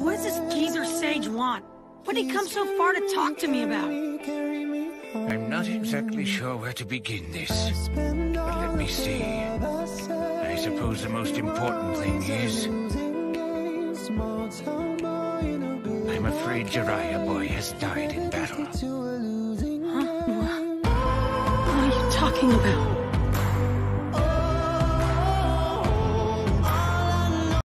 What does this geezer sage want? What did he come so far to talk to me about? I'm not exactly sure where to begin this, but let me see. I suppose the most important thing is... I'm afraid Jiraya boy has died in battle. Huh? What are you talking about?